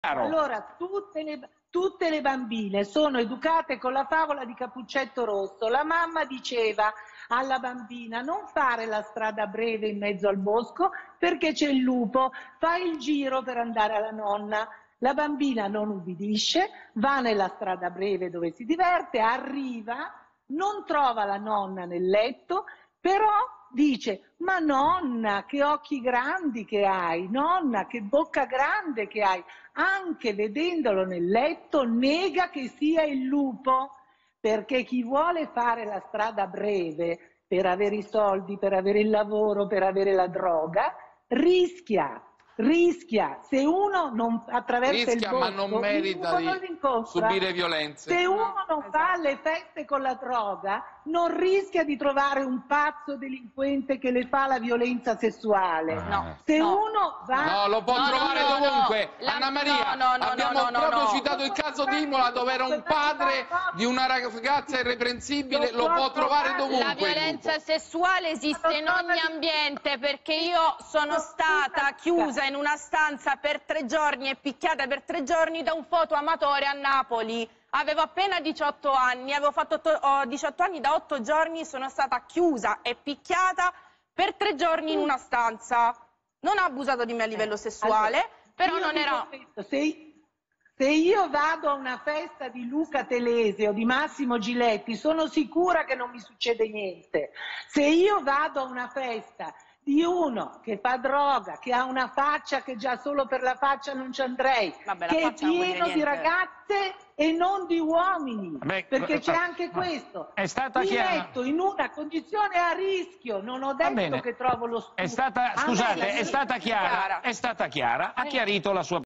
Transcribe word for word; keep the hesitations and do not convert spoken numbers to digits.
Allora, tutte le, tutte le bambine sono educate con la favola di Cappuccetto Rosso. La mamma diceva alla bambina: non fare la strada breve in mezzo al bosco perché c'è il lupo, fai il giro per andare alla nonna. La bambina non ubbidisce, va nella strada breve dove si diverte, arriva, non trova la nonna nel letto, però dice: ma nonna, che occhi grandi che hai, nonna, che bocca grande che hai. Anche vedendolo nel letto nega che sia il lupo, perché chi vuole fare la strada breve per avere i soldi, per avere il lavoro, per avere la droga, rischia. Rischia, se uno non attraversa rischia, il bosco, ma non merita non di l'incontra. subire violenze. Se uno No, non esatto. fa le feste con la droga, non rischia di trovare un pazzo delinquente che le fa la violenza sessuale. No, Se no, uno va... No, lo può no, trovare no, no, dovunque. no. La- Anna Maria, no, no, no, abbiamo no, no, proprio no. citato il caso di Imola, dove era un padre di una ragazza irreprensibile, lo può trovare dovunque. La violenza sessuale esiste in ogni ambiente, perché io sono stata chiusa in una stanza per tre giorni e picchiata per tre giorni da un fotoamatore a Napoli. Avevo appena diciotto anni, avevo fatto diciotto anni, da otto giorni sono stata chiusa e picchiata per tre giorni in una stanza. Non ha abusato di me a livello sessuale, Allora, però io non era... questo, se, se io vado a una festa di Luca Telese o di Massimo Giletti, sono sicura che non mi succede niente. Se io vado a una festa di uno che fa droga, che ha una faccia che già solo per la faccia non ci andrei, Vabbè, la che è faccia non vuol dire pieno di niente. ragazze e non di uomini, Beh, perché c'è eh, anche questo. è stata Mi chiara. metto in una condizione a rischio, non ho Va detto bene. che trovo lo stupro. È stata, A me scusate, la è stata chiara, è stata chiara, ha chiarito la sua